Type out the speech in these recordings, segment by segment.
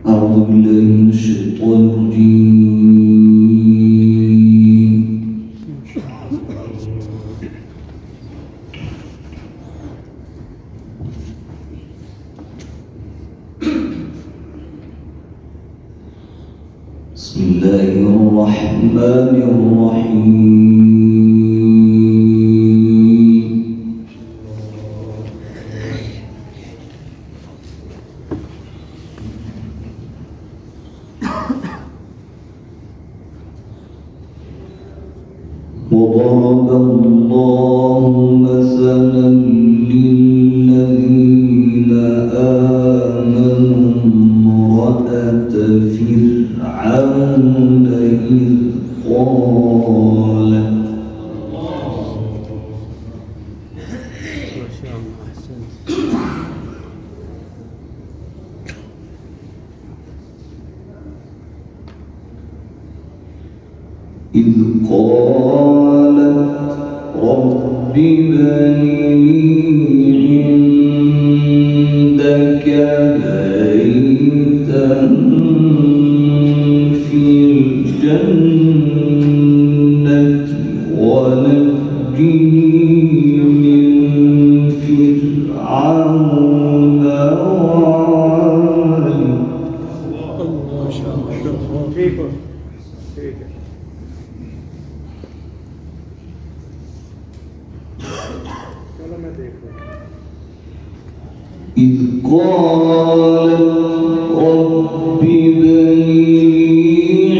أعوذ بالله من الشيطان الرجيم. بسم الله الرحمن الرحيم. وضرب الله مثلا للذين آمنوا امرأة فرعون إذ قالت رب ابن لي عندك بيتا في الجنة ونجني من فرعون وعمله. ما شاء الله. إذ قالت رب ابن لي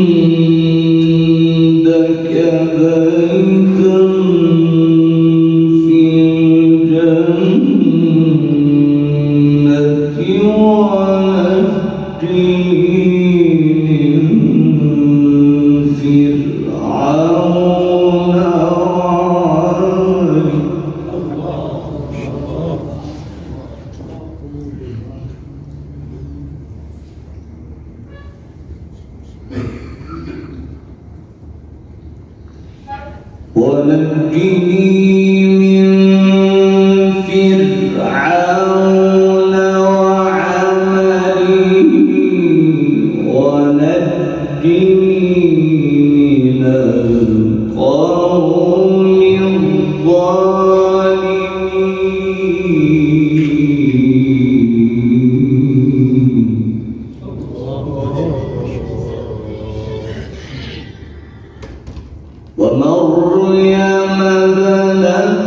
عندك بيتا في الجنة ونجني من فرعون وعمله. ونجني من فرعون وعمله ونجني من القوم الظالمين. ومريم ابنة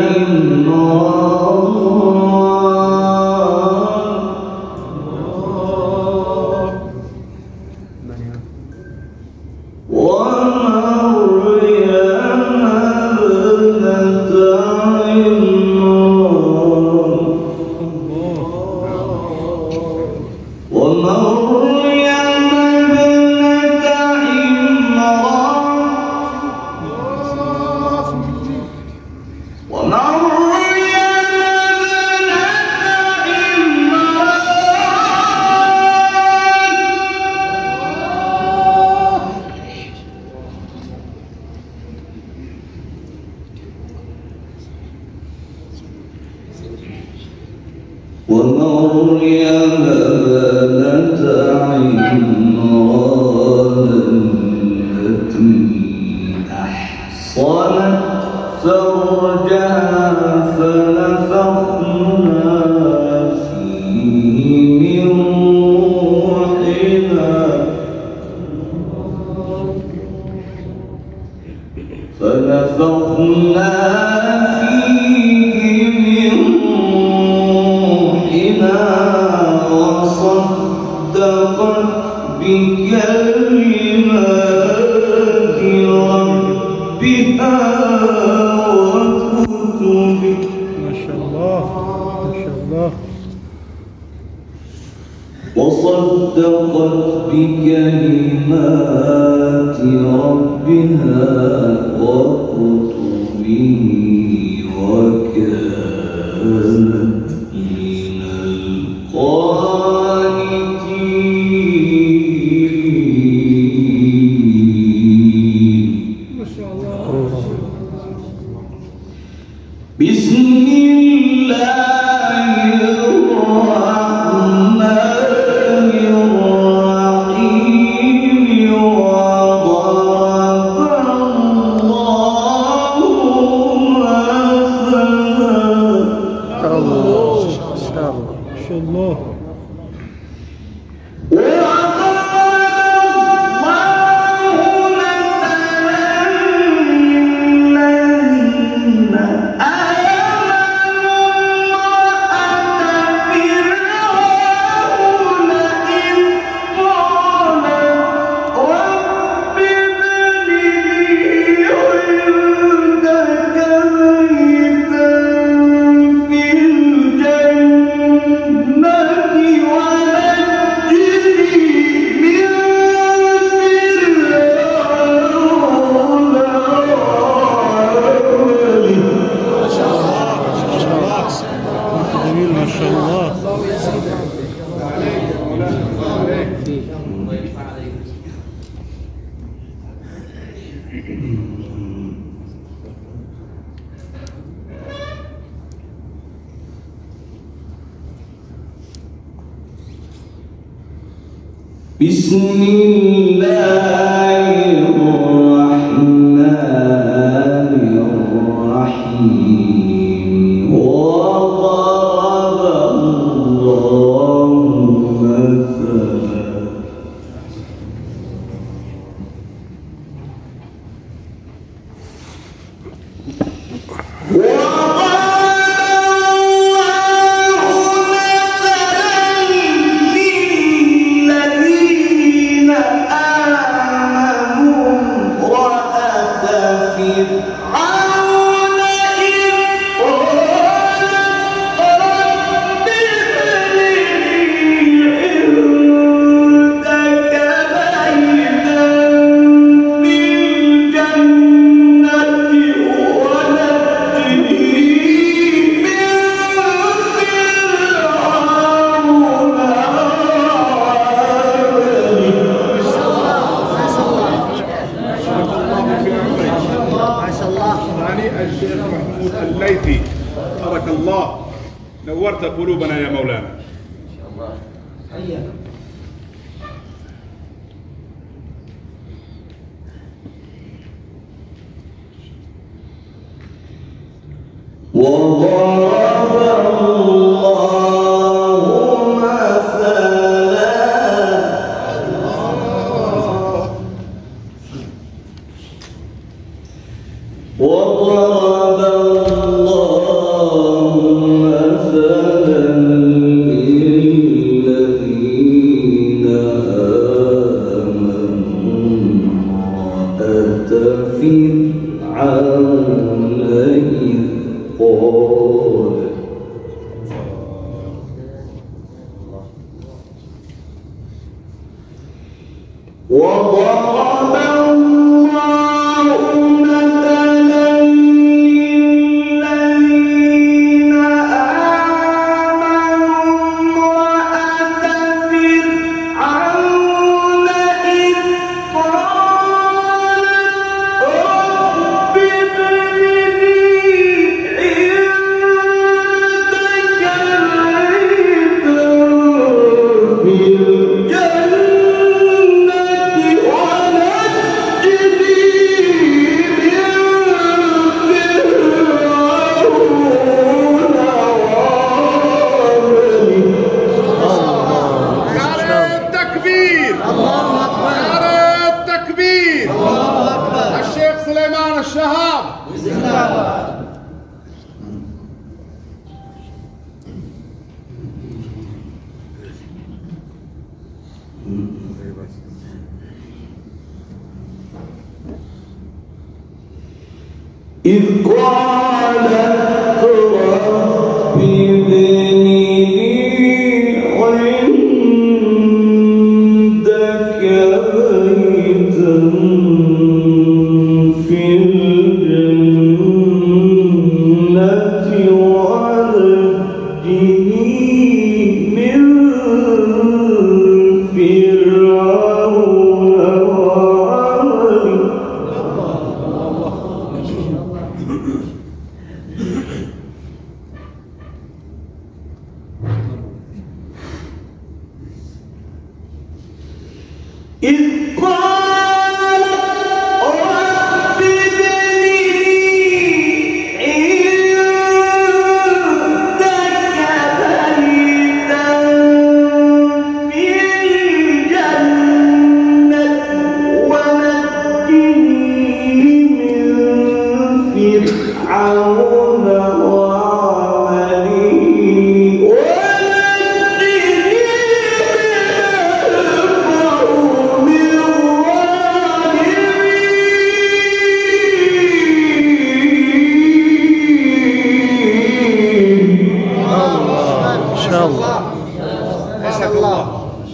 ومريم ابنة عمران التي أحصنت فرجها فنفخنا فيه من روحنا وصدقت بكلمات ربها وكتبه. ما شاء الله ما شاء الله. وصدقت بكلمات ربها وكتبه وكانت من القانتين. ما شاء الله. بسم الله الرحمن الرحيم. بسم الله الرحمن الرحيم وضرب الله مثلا الشيخ محمود الليثي، بارك الله، نورت قلوبنا يا مولانا. وضرب الله مثلا وضرب الله مثلا للذين آمنوا امرأة فرعون إذ قالت وضرب الله مثلا للذين آمنوا امرأة فرعون إذ قالت رب ابن لي عندك بيتا في الجنة الشهاب. إذ قالت رب ابن لي عندك بيتا في الجنة ونجني من فرعون وعمله. إذ قالت رب ابن لي عندك بيتا في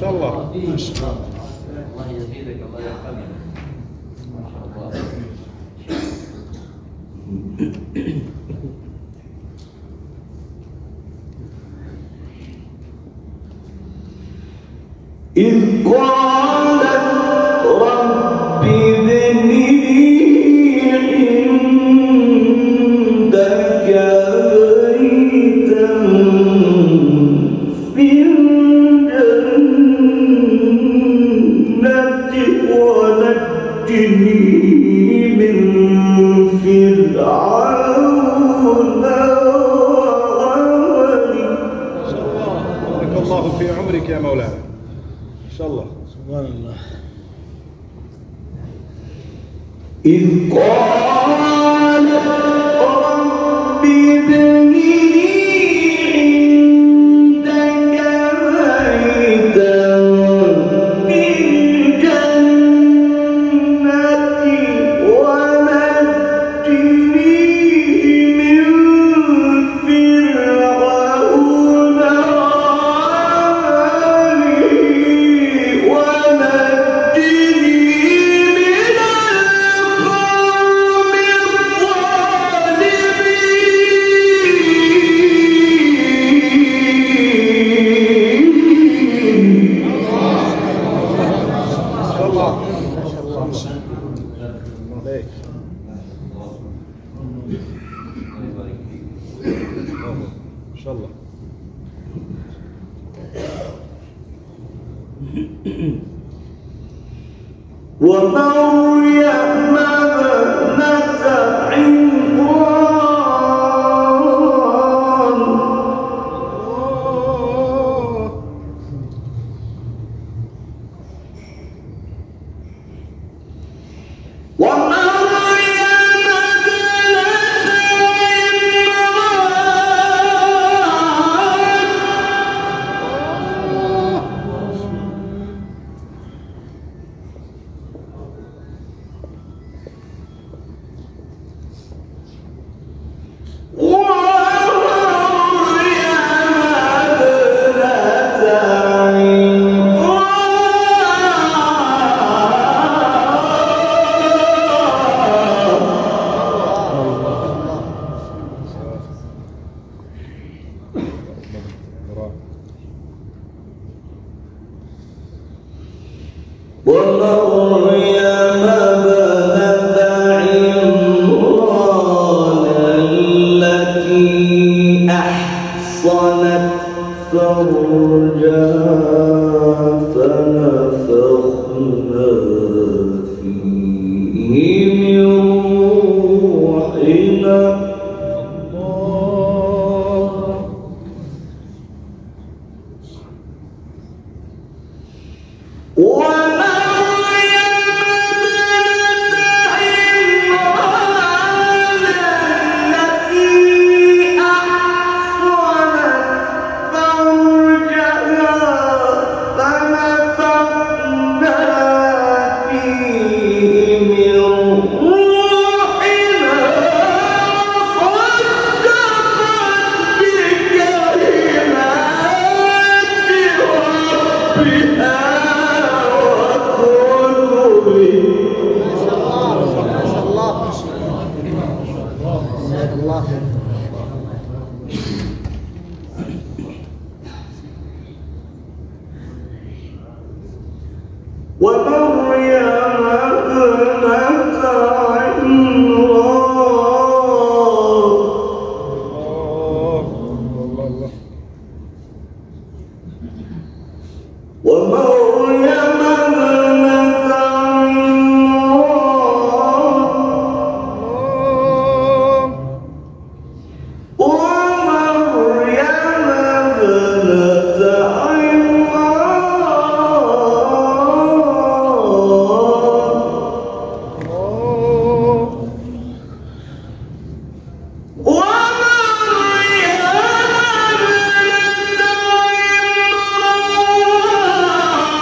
شاء الله. ما شاء الله. الله يزيدك، الله يرحمك. ما شاء الله. إذ قالت رب ابن لي عندك بيتا في الجنة ونجني من فرعون وعمله. بارك الله في عمرك يا مولانا. إن شاء الله. سبحان الله. إذ قال رب ابن لي عندك بيتا في الجنة ونجني من فرعون وعمله ونجني من القوم الظالمين. إن شاء الله. عليك. إن شاء الله. ومريم ابنة عمران ومريم ابنة ومريم ابنة عمران التي أحصنت فرجها فنفخنا فيه من روحنا ومريم ابنة عمران ومريم ابنة عمران ومريم ابنة عمران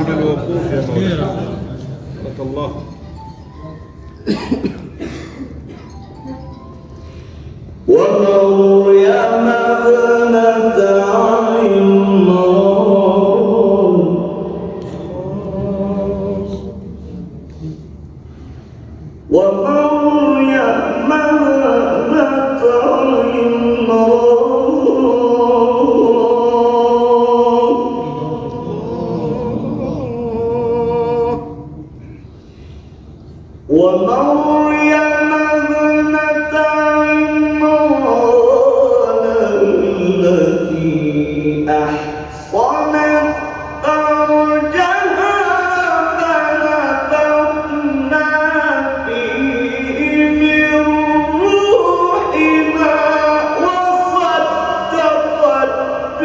من الوقوف يا مولانا. بارك الله. ومريم ابنة عمران ومريم ابنة عمران ومريم ابنة عمران التي أحصنت فرجها فنفخنا فيه من روحنا وصدقت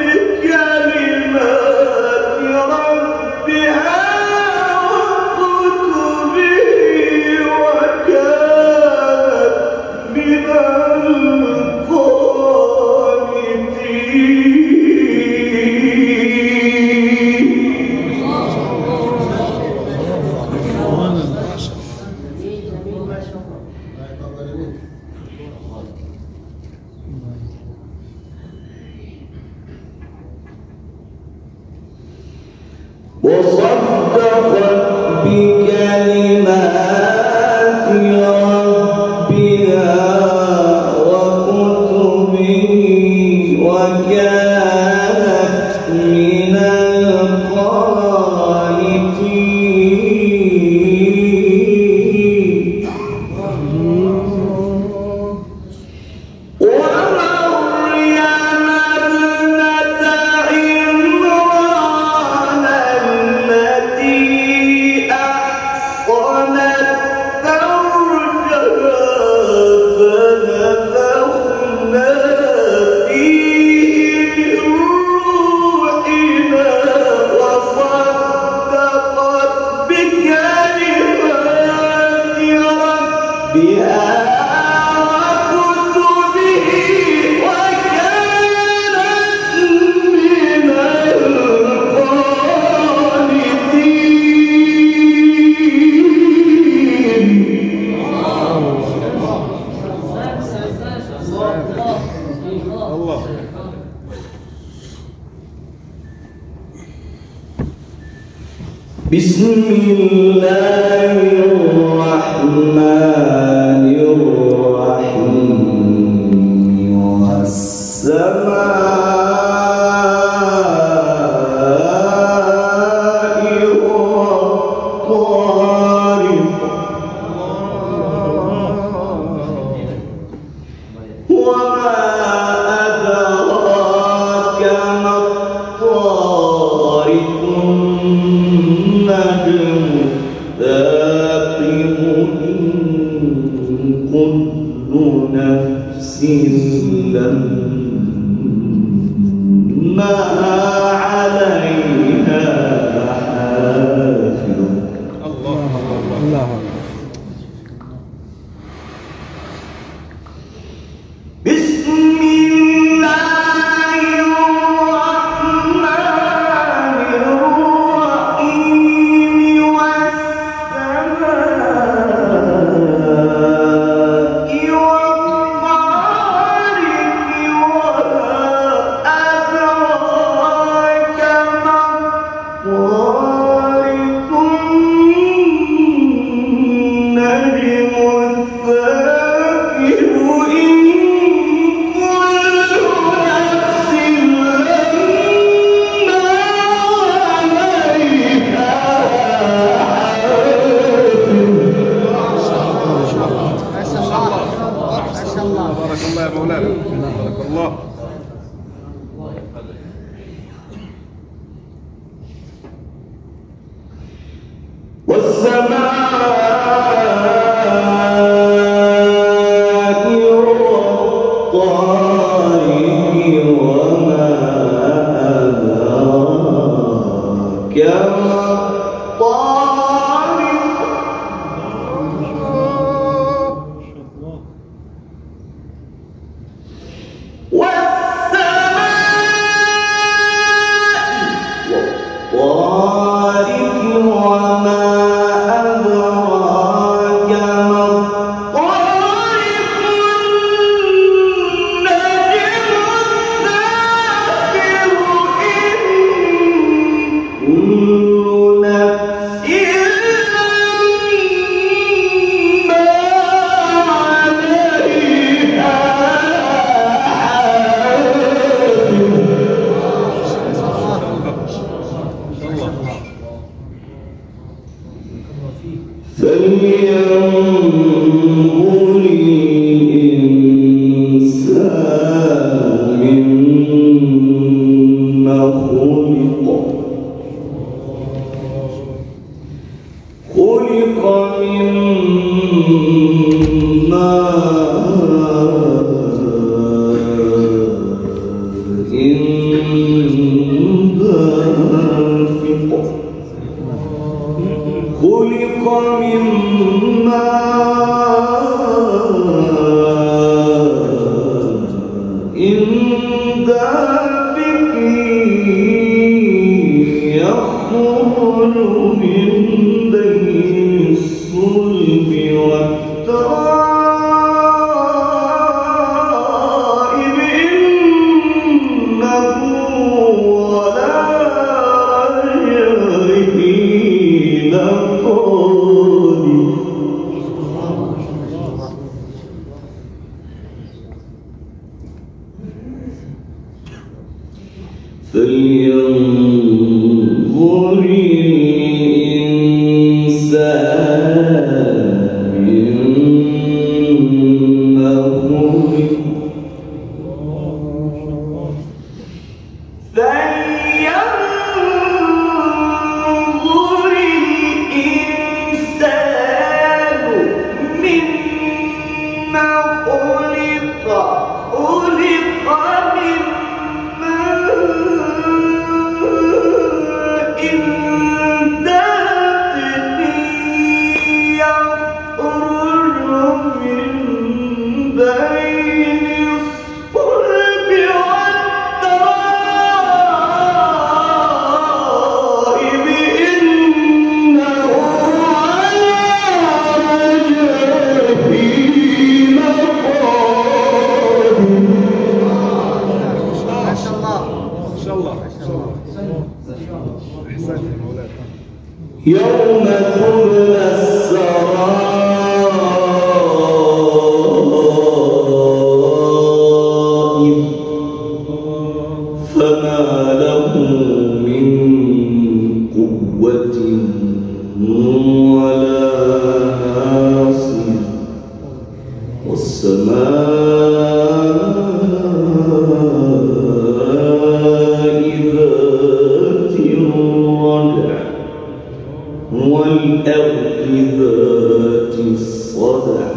بكلمات ربها وكتبه وكانت من وصدقت بكلمات ربها وكتبه وكانت من القانتين ومريم ابنة عمران التي أحصنت فرجها فنفخنا فيه من روحنا وصدقت بكلمات ربها وكتبه وكانت من القانتين الله. بسم الله الرحمن الرحيم والسماء والطارق وما أدراك ما الطارق النجم الثاقب إن كل نفس لما عليها حافظ الله الله. الله بسم الله الرحمن الرحيم والسماء والطارق وما أدراك ما الطارق النجم الثاقب إن كل نفس لما عليها بارك الله يا مولانا. بارك الله. والسماء والطارق وما أدراك ما الطارق والسماء والطارق يوم تبلى السرائر فما له من قوة ولا ناصر والسماء ذات الرجع والأرض ذات الصدع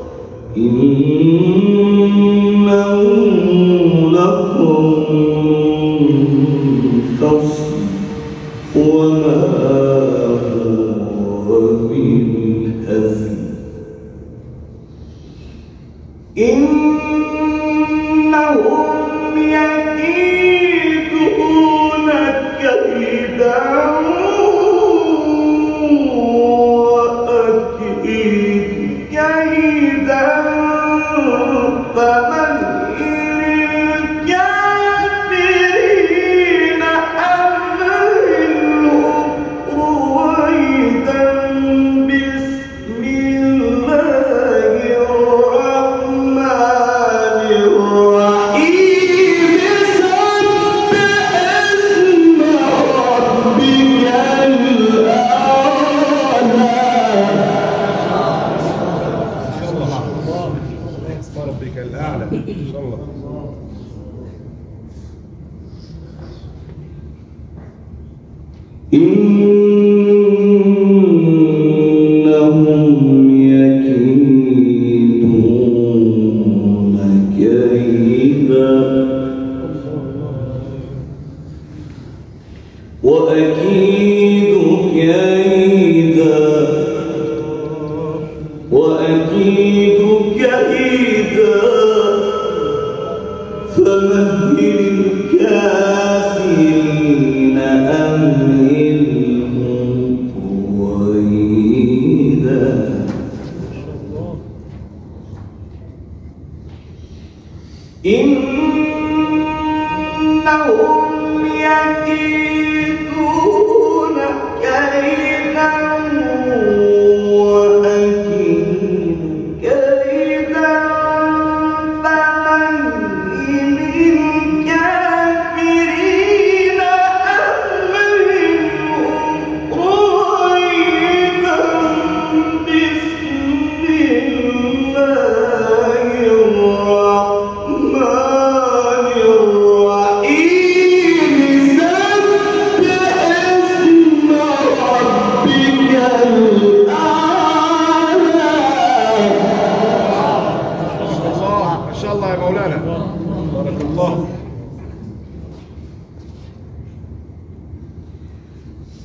إنه لقول فصل وما هو بالهزل إنهم يكيدون كيدا ربك الأعلى إن شاء الله. إنهم يكيدون كيدا وأكيد كيدا وأكيد كيدا فمهل الكافرين أمهلهم رويدا إنهم يكيدون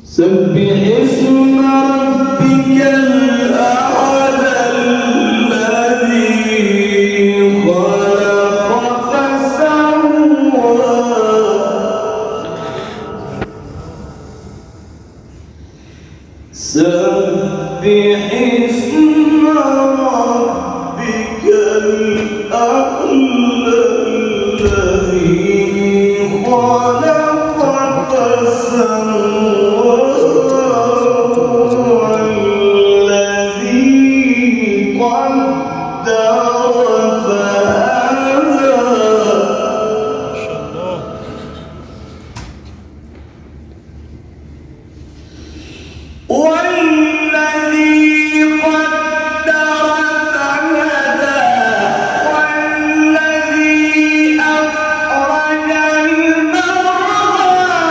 سبح اسم ربك الأعلى الذي خلق فسوى سبح اسم ربك الأعلى الذي خلق فسوى والذي قدر فهدى والذي قدر فهدى والذي أخرج المرعى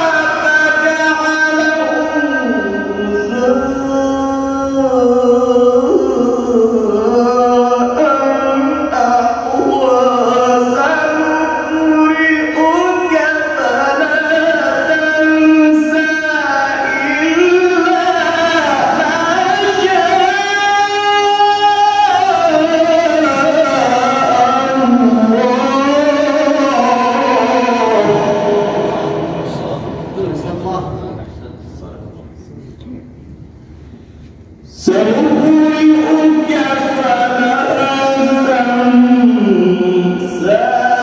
سنقرئك فلا تنسى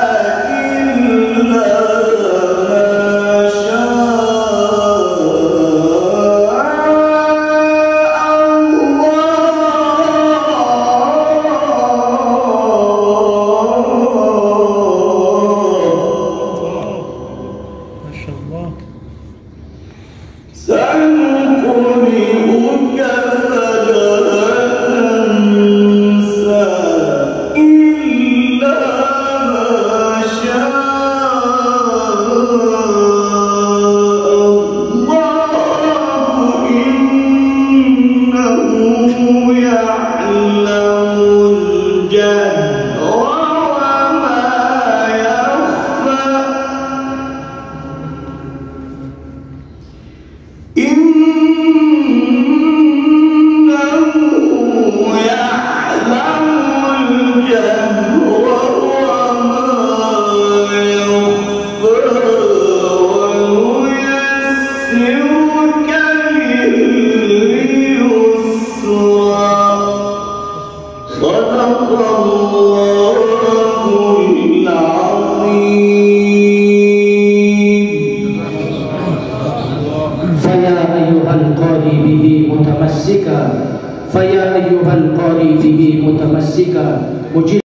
إلا ما شاء الله. سنقرئك فلا تنسى إلا ما شاء الله إنه يعلم الجهر وما يخفى فيا أيها القارئ به متمسكا